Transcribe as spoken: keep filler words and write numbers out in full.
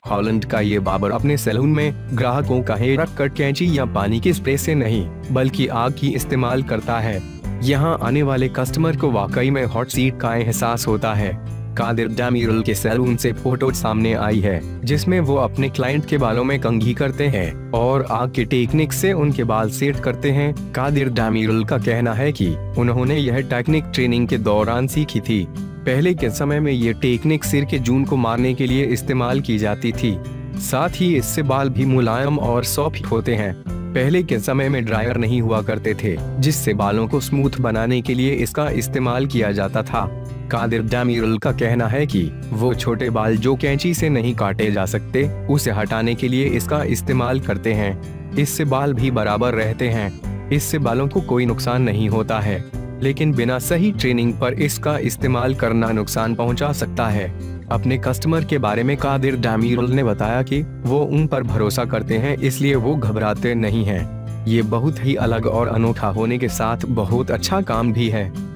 Holland का ये barber अपने सैलून में ग्राहकों का हेयर कट कैंची या पानी के स्प्रे से नहीं बल्कि आग की इस्तेमाल करता है। यहाँ आने वाले कस्टमर को वाकई में हॉट सीट का एहसास होता है। कादिर डेमिरल के सैलून से फोटो सामने आई है जिसमें वो अपने क्लाइंट के बालों में कंघी करते हैं और आग के टेक्निक से उनके बाल सेट करते हैं। कादिर डेमिरल का कहना है कि उन्होंने यह टेक्निक ट्रेनिंग के दौरान सीखी थी। पहले के समय में ये टेक्निक सिर के जून को मारने के लिए इस्तेमाल की जाती थी। साथ ही इससे बाल भी मुलायम और सॉफ्ट होते हैं। पहले के समय में ड्रायर नहीं हुआ करते थे जिससे बालों को स्मूथ बनाने के लिए इसका इस्तेमाल किया जाता था। कादिर डेमिरल का कहना है कि वो छोटे बाल जो कैंची से नहीं काटे जा सकते उसे हटाने के लिए इसका इस्तेमाल करते हैं। इससे बाल भी बराबर रहते हैं। इससे बालों को कोई नुकसान नहीं होता है, लेकिन बिना सही ट्रेनिंग पर इसका इस्तेमाल करना नुकसान पहुंचा सकता है। अपने कस्टमर के बारे में कादिर डेमिरल ने बताया कि वो उन पर भरोसा करते हैं, इसलिए वो घबराते नहीं हैं। ये बहुत ही अलग और अनोखा होने के साथ बहुत अच्छा काम भी है।